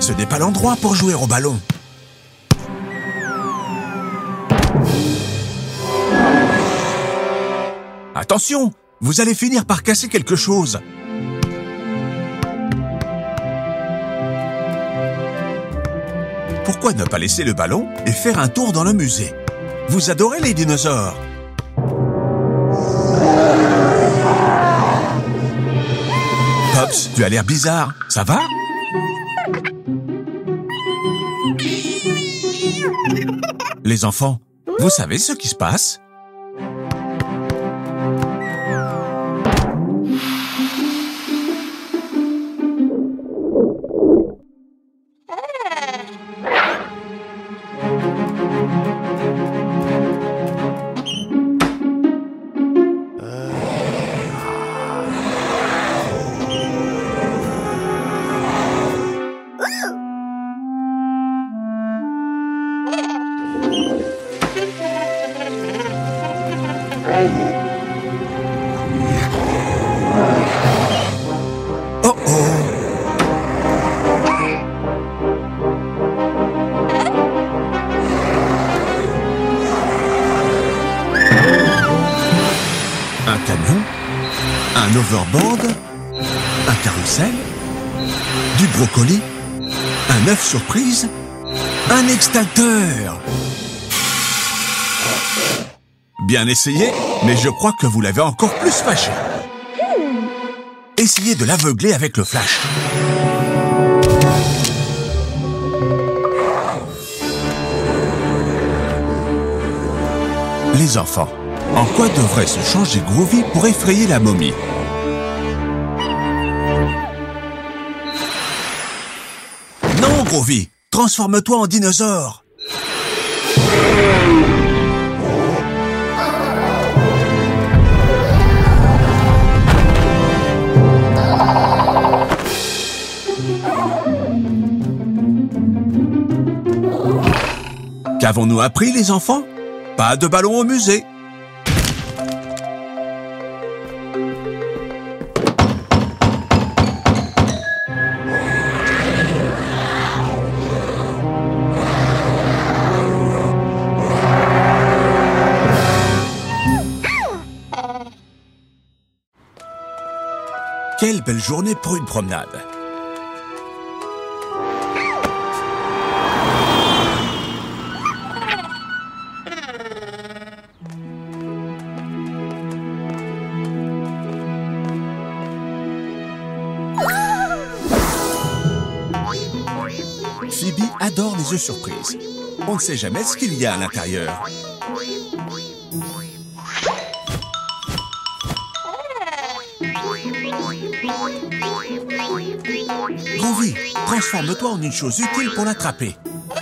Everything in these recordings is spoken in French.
ce n'est pas l'endroit pour jouer au ballon. Attention, vous allez finir par casser quelque chose. Pourquoi ne pas laisser le ballon et faire un tour dans le musée? Vous adorez les dinosaures. Pops, tu as l'air bizarre, ça va? Les enfants, vous savez ce qui se passe? Oh oh! Un camion? Un overboard? Un carrousel? Du brocoli? Un œuf surprise? Un extincteur! Bien essayé, mais je crois que vous l'avez encore plus fâché. Essayez de l'aveugler avec le flash. Les enfants, en quoi devrait se changer Groovy pour effrayer la momie? Non, Groovy, transforme-toi en dinosaure. Qu'avons-nous appris, les enfants? Pas de ballon au musée. Quelle belle journée pour une promenade. Phoebe adore les œufs surprises. On ne sait jamais ce qu'il y a à l'intérieur. Groovy, transforme-toi en une chose utile pour l'attraper.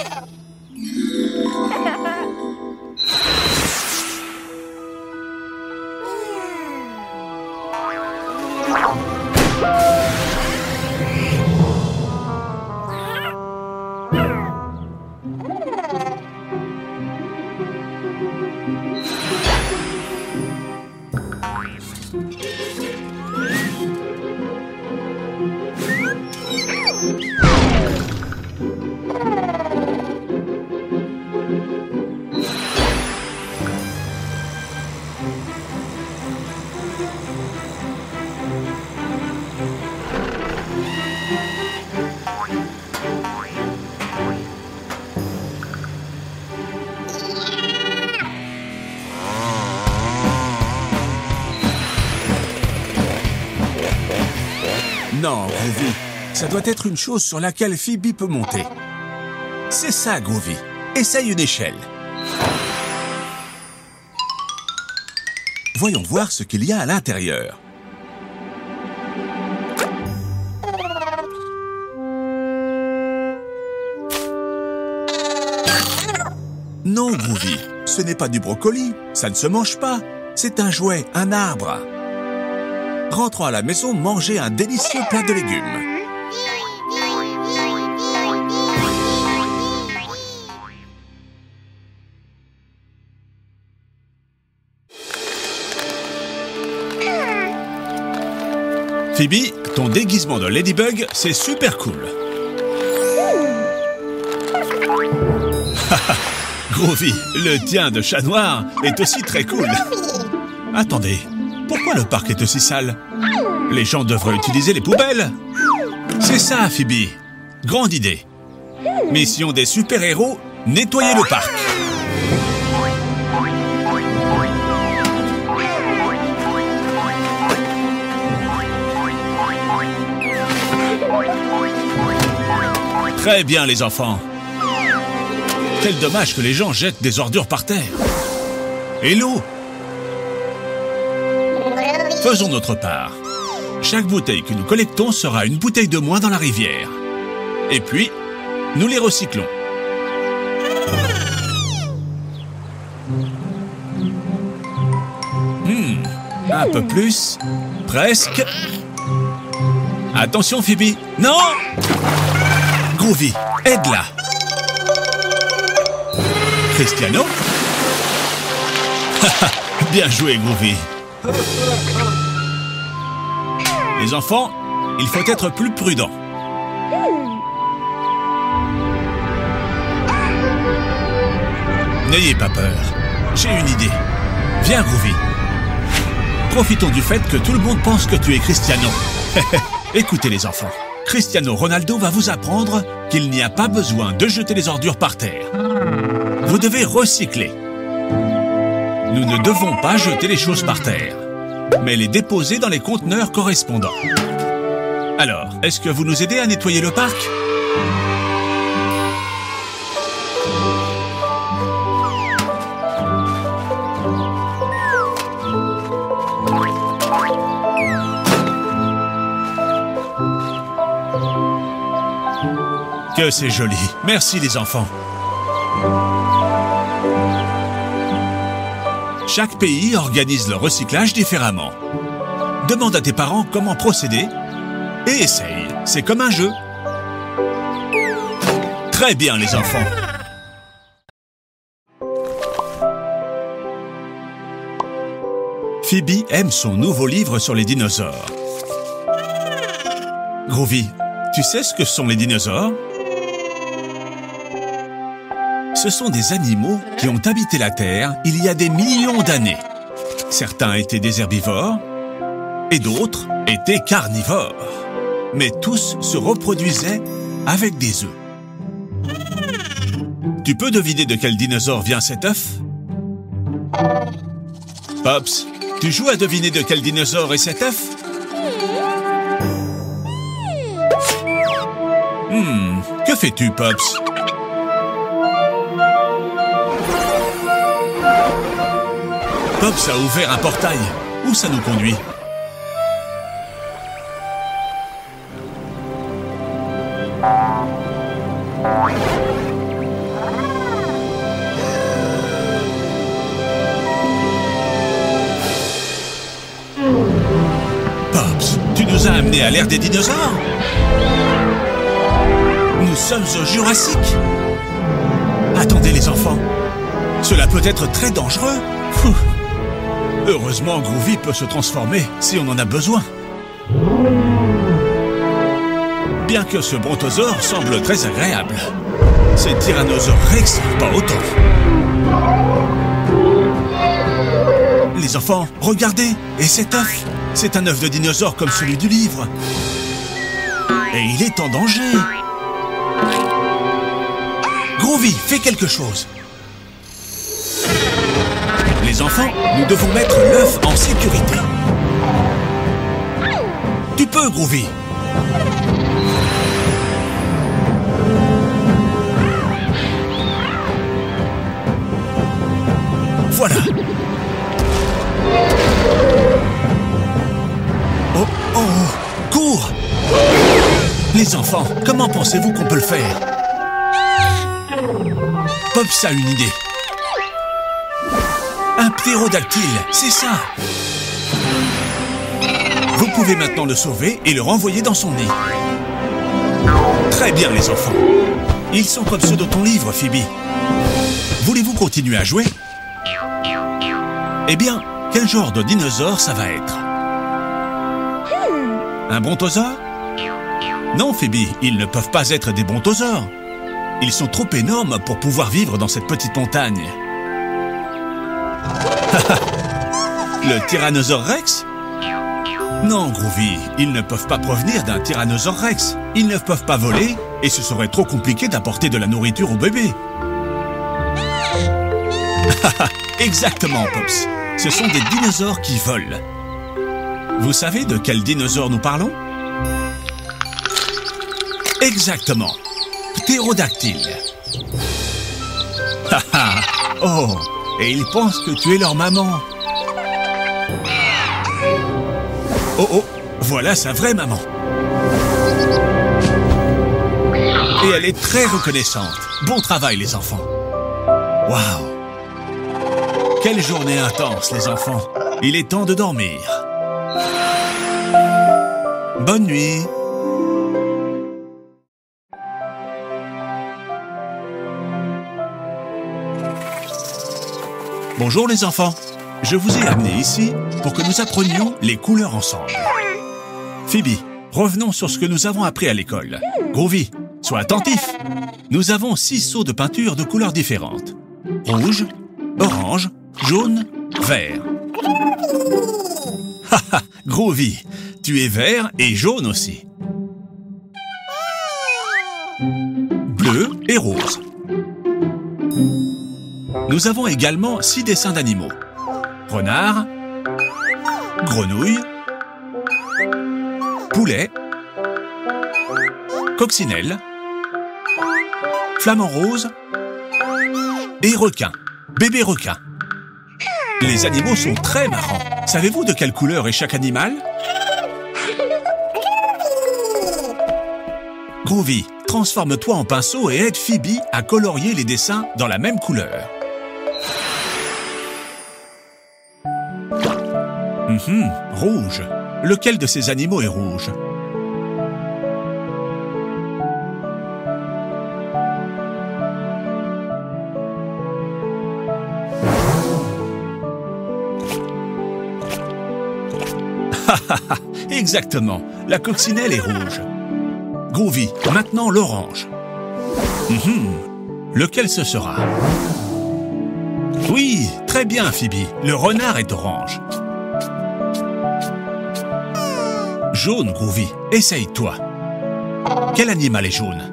Non, Groovy, ça doit être une chose sur laquelle Phoebe peut monter. C'est ça, Groovy. Essaye une échelle. Voyons voir ce qu'il y a à l'intérieur. Non, Groovy, ce n'est pas du brocoli. Ça ne se mange pas. C'est un jouet, un arbre. Rentrons à la maison manger un délicieux plat de légumes. Phoebe, ton déguisement de Ladybug, c'est super cool. Groovy, le tien de chat noir est aussi très cool. Attendez, pourquoi le parc est aussi sale? Les gens devraient utiliser les poubelles. C'est ça, Phoebe. Grande idée. Mission des super-héros, nettoyer le parc. Très bien, les enfants. Quel dommage que les gens jettent des ordures par terre. Et l'eau? Faisons notre part. Chaque bouteille que nous collectons sera une bouteille de moins dans la rivière. Et puis, nous les recyclons. Un peu plus. Presque. Attention, Phoebe. Non! Groovy, aide-la. Cristiano? Bien joué, Groovy. Les enfants, il faut être plus prudent. N'ayez pas peur. J'ai une idée. Viens, Groovy. Profitons du fait que tout le monde pense que tu es Cristiano. Écoutez, les enfants. Cristiano Ronaldo va vous apprendre qu'il n'y a pas besoin de jeter les ordures par terre. Vous devez recycler. Nous ne devons pas jeter les choses par terre, mais les déposer dans les conteneurs correspondants. Alors, est-ce que vous nous aidez à nettoyer le parc? Que c'est joli. Merci les enfants. Chaque pays organise le recyclage différemment. Demande à tes parents comment procéder et essaye. C'est comme un jeu. Très bien les enfants. Phoebe aime son nouveau livre sur les dinosaures. Groovy, tu sais ce que sont les dinosaures? Ce sont des animaux qui ont habité la Terre il y a des millions d'années. Certains étaient des herbivores et d'autres étaient carnivores. Mais tous se reproduisaient avec des œufs. Tu peux deviner de quel dinosaure vient cet œuf? Pops, tu joues à deviner de quel dinosaure est cet œuf? Que fais-tu, Pops? Pops a ouvert un portail. Où ça nous conduit? Pops, tu nous as amenés à l'ère des dinosaures? Nous sommes au Jurassique. Attendez les enfants. Cela peut être très dangereux. Heureusement, Groovy peut se transformer si on en a besoin. Bien que ce brontosaure semble très agréable, ces tyrannosaures rex pas autant. Les enfants, regardez. Et cet œuf? C'est un œuf de dinosaure comme celui du livre. Et il est en danger. Groovy, fais quelque chose. Les enfants, nous devons mettre l'œuf en sécurité. Tu peux, Groovy. Voilà. Oh, oh, cours! Les enfants, comment pensez-vous qu'on peut le faire? Pops a une idée. Un ptérodactyle, c'est ça. Vous pouvez maintenant le sauver et le renvoyer dans son nid. Très bien, les enfants. Ils sont comme ceux de ton livre, Phoebe. Voulez-vous continuer à jouer? Eh bien, quel genre de dinosaure ça va être? Un brontosaure? Non, Phoebe, ils ne peuvent pas être des brontosaures. Ils sont trop énormes pour pouvoir vivre dans cette petite montagne. Le Tyrannosaure Rex? Non, Groovy, ils ne peuvent pas provenir d'un Tyrannosaure Rex. Ils ne peuvent pas voler et ce serait trop compliqué d'apporter de la nourriture au bébé. Exactement, Pops. Ce sont des dinosaures qui volent. Vous savez de quel dinosaure nous parlons? Exactement. Ptérodactyle. Oh, et ils pensent que tu es leur maman. Oh oh, voilà sa vraie maman. Et elle est très reconnaissante. Bon travail, les enfants. Waouh! Quelle journée intense, les enfants. Il est temps de dormir. Bonne nuit. Bonjour les enfants. Je vous ai amenés ici pour que nous apprenions les couleurs ensemble. Phoebe, revenons sur ce que nous avons appris à l'école. Groovy, sois attentif. Nous avons 6 seaux de peinture de couleurs différentes. Rouge, orange, jaune, vert. Haha, Groovy, tu es vert et jaune aussi. Bleu et rose. Nous avons également 6 dessins d'animaux. Renard, grenouille, poulet, coccinelle, flamant rose et requin, bébé requin. Les animaux sont très marrants. Savez-vous de quelle couleur est chaque animal? Groovy, transforme-toi en pinceau et aide Phoebe à colorier les dessins dans la même couleur. Rouge. Lequel de ces animaux est rouge? Exactement. La coccinelle est rouge. Groovy, maintenant l'orange. Lequel ce sera? Oui, très bien, Phoebe. Le renard est orange. Jaune, Groovy. Essaye-toi. Quel animal est jaune?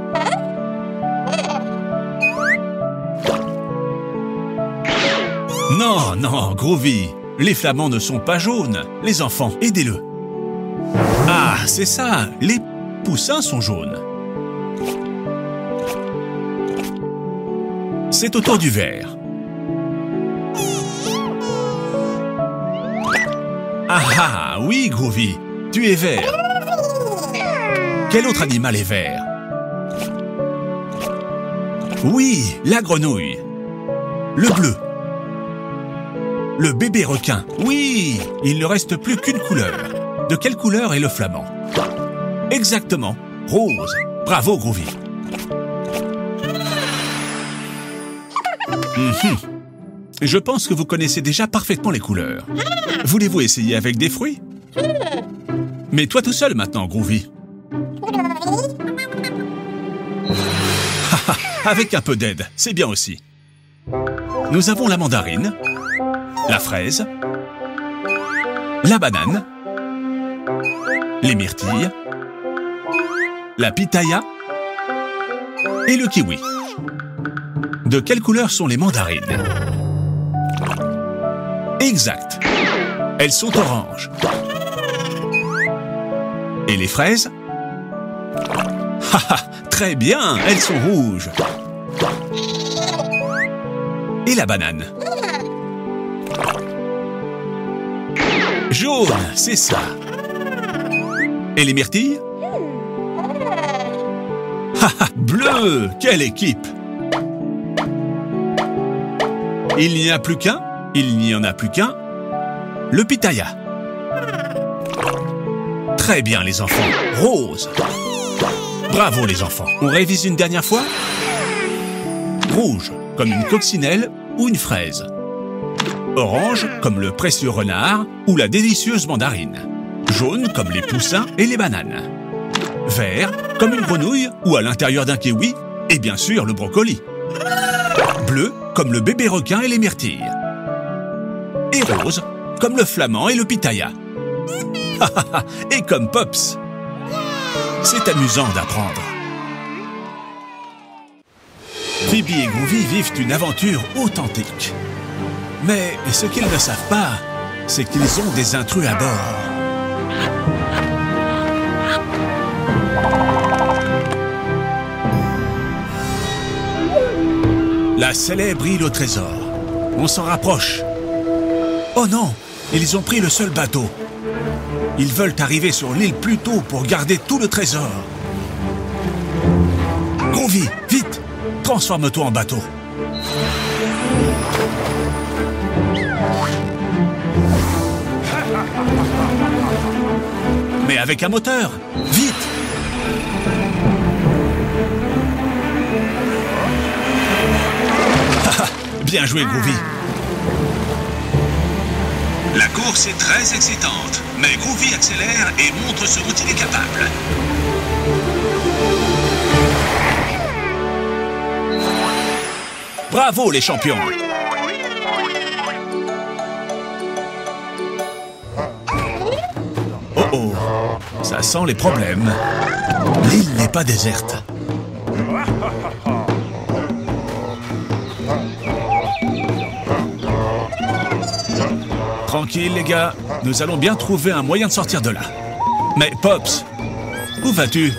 Non, non, Groovy. Les flamands ne sont pas jaunes. Les enfants, aidez-le. Ah, c'est ça. Les poussins sont jaunes. C'est au tour du vert. Ah, oui, Groovy. Tu es vert. Quel autre animal est vert? Oui, la grenouille. Le bleu. Le bébé requin. Oui, il ne reste plus qu'une couleur. De quelle couleur est le flamand? Exactement, rose. Bravo, Groovy. Je pense que vous connaissez déjà parfaitement les couleurs. Voulez-vous essayer avec des fruits? Mais toi tout seul maintenant, Groovy. Avec un peu d'aide, c'est bien aussi. Nous avons la mandarine, la fraise, la banane, les myrtilles, la pitaya et le kiwi. De quelle couleur sont les mandarines? Exact. Elles sont oranges. Et les fraises? Haha, très bien, elles sont rouges. Et la banane? Jaune, c'est ça. Et les myrtilles? Haha, bleu, quelle équipe! Il n'y en a plus qu'un? Il n'y en a plus qu'un. Le pitaya. Très bien, les enfants. Rose. Bravo, les enfants. On révise une dernière fois? Rouge, comme une coccinelle ou une fraise. Orange, comme le précieux renard ou la délicieuse mandarine. Jaune, comme les poussins et les bananes. Vert, comme une grenouille ou à l'intérieur d'un kiwi, Et bien sûr, le brocoli. Bleu, comme le bébé requin et les myrtilles. Et rose, comme le flamand et le pitaya. Et comme Pops. C'est amusant d'apprendre. Phoebe et Groovy vivent une aventure authentique. Mais ce qu'ils ne savent pas, c'est qu'ils ont des intrus à bord. La célèbre île au trésor. On s'en rapproche. Oh non, ils ont pris le seul bateau. Ils veulent arriver sur l'île plus tôt pour garder tout le trésor. Groovy, vite, transforme-toi en bateau. Mais avec un moteur, vite! Bien joué, Groovy. La course est très excitante, mais Groovy accélère et montre ce dont il est capable. Bravo, les champions! Oh oh, ça sent les problèmes. L'île n'est pas déserte. Tranquille, les gars, nous allons bien trouver un moyen de sortir de là. Mais Pops, où vas-tu?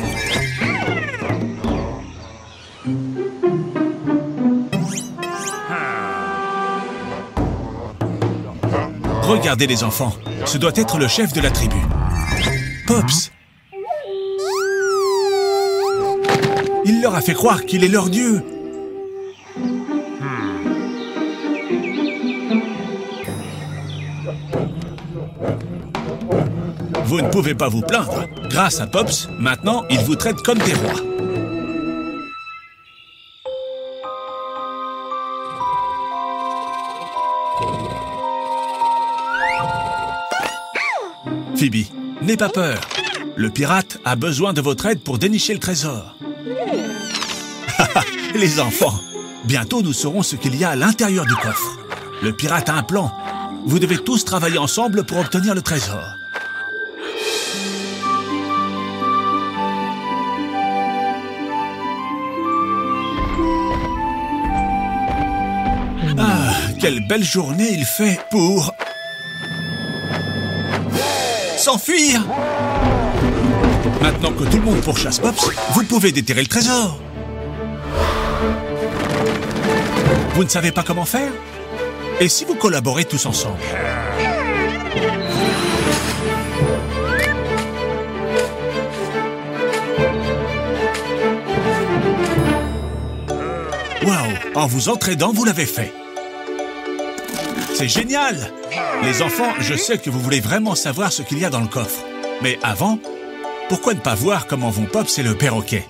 Regardez les enfants, ce doit être le chef de la tribu. Pops! Il leur a fait croire qu'il est leur dieu. Vous ne pouvez pas vous plaindre. Grâce à Pops, maintenant, il vous traite comme des rois. Phoebe, n'aie pas peur. Le pirate a besoin de votre aide pour dénicher le trésor. Les enfants, bientôt nous saurons ce qu'il y a à l'intérieur du coffre. Le pirate a un plan. Vous devez tous travailler ensemble pour obtenir le trésor. Ah, quelle belle journée il fait pour... s'enfuir! Maintenant que tout le monde pourchasse Pops, vous pouvez déterrer le trésor. Vous ne savez pas comment faire? Et si vous collaborez tous ensemble? Waouh! En vous entraidant, vous l'avez fait. C'est génial! Les enfants, je sais que vous voulez vraiment savoir ce qu'il y a dans le coffre. Mais avant, pourquoi ne pas voir comment vont Pops et le perroquet?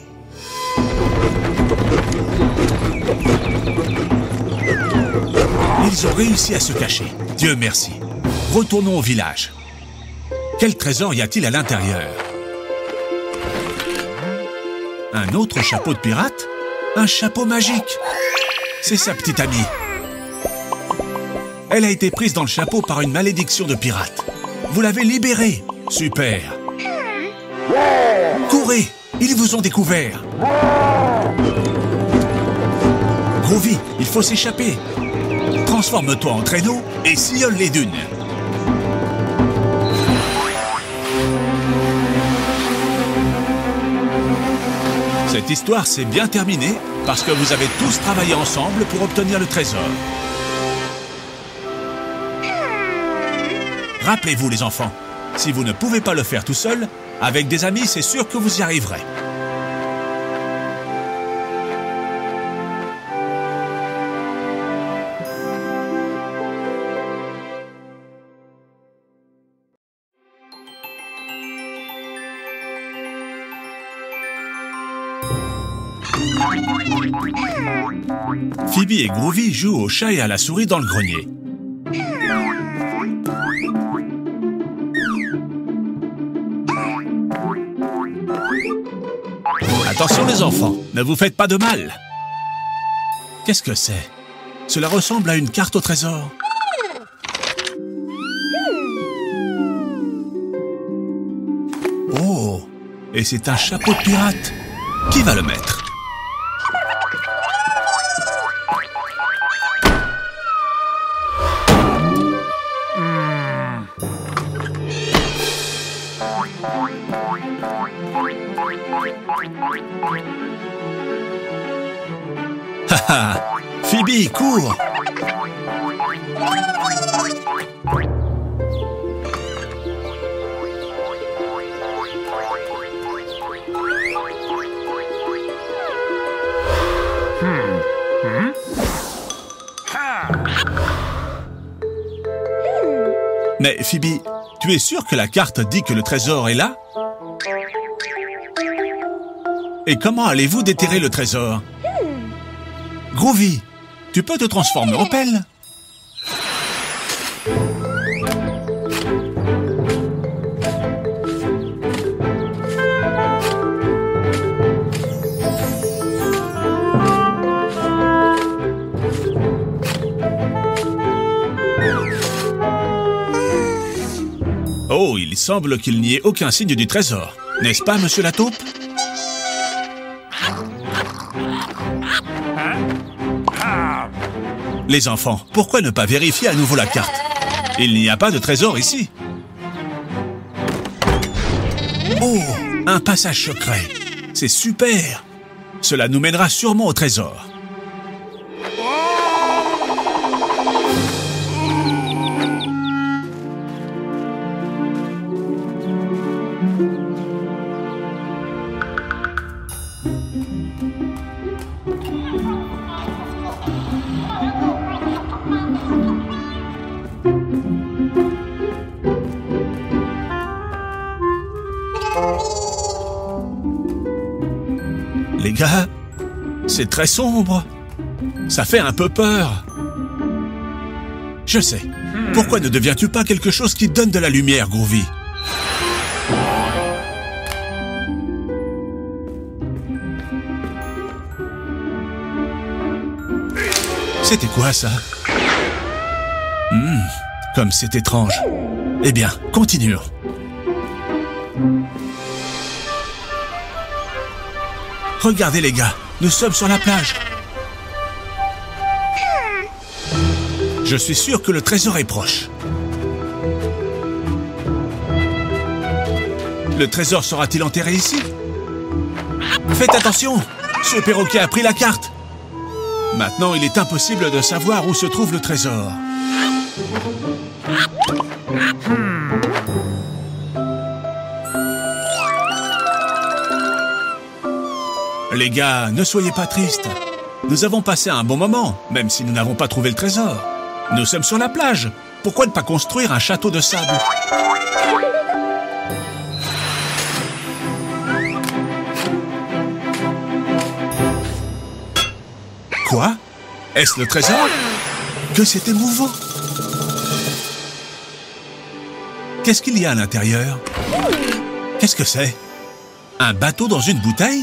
Ils ont réussi à se cacher. Dieu merci. Retournons au village. Quel trésor y a-t-il à l'intérieur? Un autre chapeau de pirate? Un chapeau magique! C'est sa petite amie. Elle a été prise dans le chapeau par une malédiction de pirate. Vous l'avez libérée. Super. Courez! Ils vous ont découvert. Groovy, il faut s'échapper. Transforme-toi en traîneau et sillonne les dunes. Cette histoire s'est bien terminée parce que vous avez tous travaillé ensemble pour obtenir le trésor. Rappelez-vous les enfants, si vous ne pouvez pas le faire tout seul, avec des amis, c'est sûr que vous y arriverez. Phoebe et Groovy jouent au chat et à la souris dans le grenier. Attention les enfants, ne vous faites pas de mal. Qu'est-ce que c'est? Cela ressemble à une carte au trésor. Oh, et c'est un chapeau de pirate. Qui va le mettre? Haha, Phoebe, cours! Mais Phoebe, tu es sûre que la carte dit que le trésor est là? Et comment allez-vous déterrer le trésor? Groovy, tu peux te transformer en pelle? Oh, il semble qu'il n'y ait aucun signe du trésor. N'est-ce pas, monsieur la taupe? Les enfants, pourquoi ne pas vérifier à nouveau la carte? Il n'y a pas de trésor ici. Oh, un passage secret. C'est super. Cela nous mènera sûrement au trésor. Les gars, c'est très sombre. Ça fait un peu peur. Je sais. Pourquoi ne deviens-tu pas quelque chose qui donne de la lumière, Groovy? C'était quoi, ça? Comme c'est étrange. Eh bien, continuons. Regardez les gars, nous sommes sur la plage. Je suis sûr que le trésor est proche. Le trésor sera-t-il enterré ici? Faites attention, ce perroquet a pris la carte. Maintenant, il est impossible de savoir où se trouve le trésor. Les gars, ne soyez pas tristes. Nous avons passé un bon moment, même si nous n'avons pas trouvé le trésor. Nous sommes sur la plage. Pourquoi ne pas construire un château de sable? Quoi? Est-ce le trésor? Que c'est émouvant! Qu'est-ce qu'il y a à l'intérieur? Qu'est-ce que c'est? Un bateau dans une bouteille?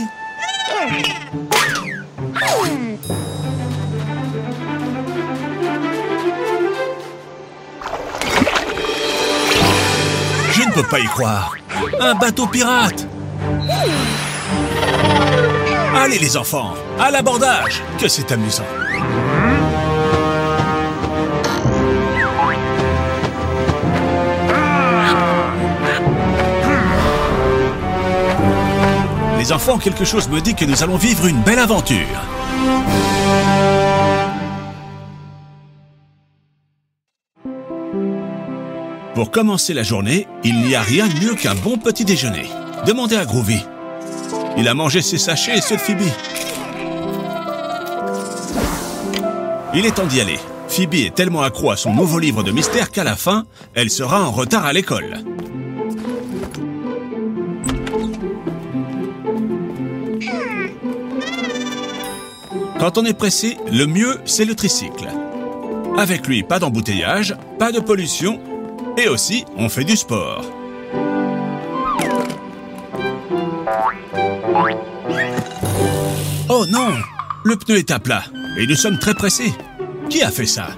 Je ne peux pas y croire. Un bateau pirate! Allez les enfants, à l'abordage! Que c'est amusant! Les enfants, quelque chose me dit que nous allons vivre une belle aventure. Pour commencer la journée, il n'y a rien de mieux qu'un bon petit déjeuner. Demandez à Groovy. Il a mangé ses sachets et ceux de Phoebe. Il est temps d'y aller. Phoebe est tellement accro à son nouveau livre de mystère qu'à la fin, elle sera en retard à l'école. Quand on est pressé, le mieux, c'est le tricycle. Avec lui, pas d'embouteillage, pas de pollution, et aussi, on fait du sport. Oh non! Le pneu est à plat et nous sommes très pressés. Qui a fait ça?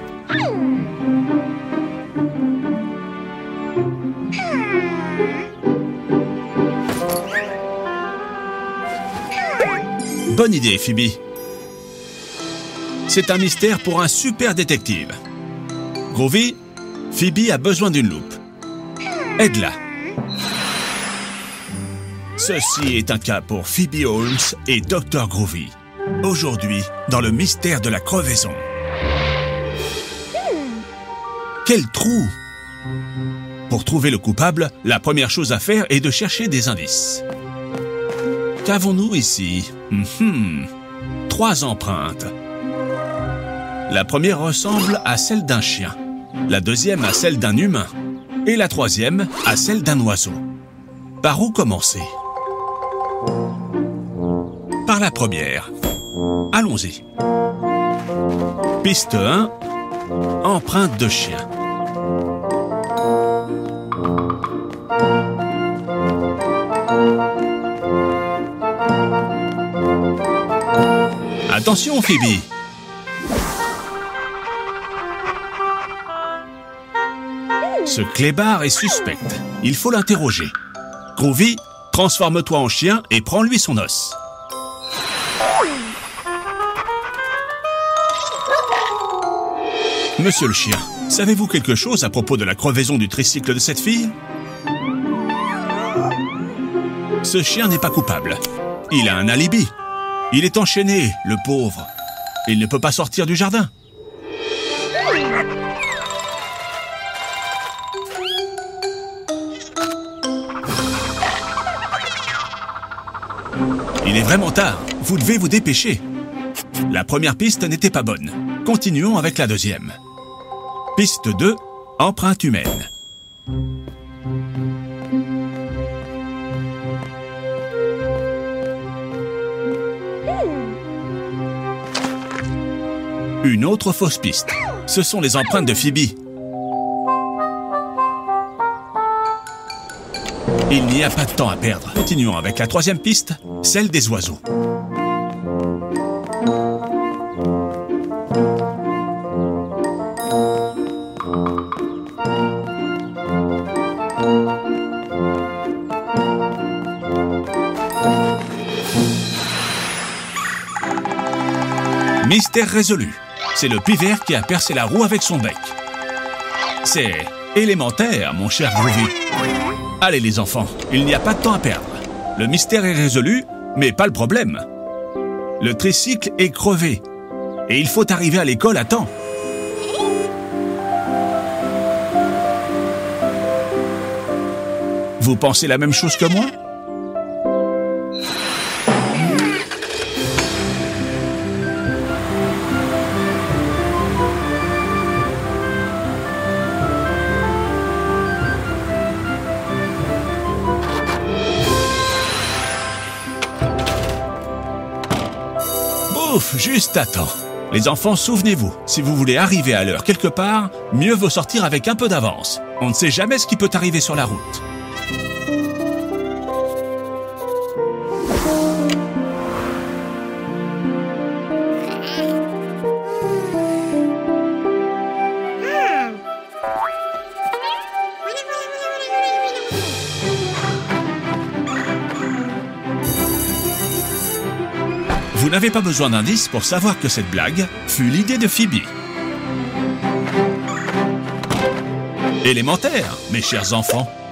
Bonne idée, Phoebe. C'est un mystère pour un super détective. Groovy, Phoebe a besoin d'une loupe. Aide-la. Ceci est un cas pour Phoebe Holmes et Dr. Groovy. Aujourd'hui, dans le mystère de la crevaison. Quel trou! Pour trouver le coupable, la première chose à faire est de chercher des indices. Qu'avons-nous ici? 3 empreintes. La première ressemble à celle d'un chien, la deuxième à celle d'un humain et la troisième à celle d'un oiseau. Par où commencer? Par la première. Allons-y. Piste 1, empreinte de chien. Attention, Phoebe. Ce clébard est suspect. Il faut l'interroger. Groovy, transforme-toi en chien et prends-lui son os. Monsieur le chien, savez-vous quelque chose à propos de la crevaison du tricycle de cette fille? Ce chien n'est pas coupable. Il a un alibi. Il est enchaîné, le pauvre. Il ne peut pas sortir du jardin. Il est vraiment tard. Vous devez vous dépêcher. La première piste n'était pas bonne. Continuons avec la deuxième. Piste 2, empreinte humaine. Une autre fausse piste. Ce sont les empreintes de Phoebe. Il n'y a pas de temps à perdre. Continuons avec la troisième piste, celle des oiseaux. Mystère résolu. C'est le pivert qui a percé la roue avec son bec. C'est élémentaire, mon cher Groovy. Allez les enfants, il n'y a pas de temps à perdre. Le mystère est résolu, mais pas le problème. Le tricycle est crevé. Et il faut arriver à l'école à temps. Vous pensez la même chose que moi ? Ouf, juste à temps. Les enfants, souvenez-vous, si vous voulez arriver à l'heure quelque part, mieux vaut sortir avec un peu d'avance. On ne sait jamais ce qui peut arriver sur la route. Vous n'avez pas besoin d'indices pour savoir que cette blague fut l'idée de Phoebe. Élémentaire, mes chers enfants.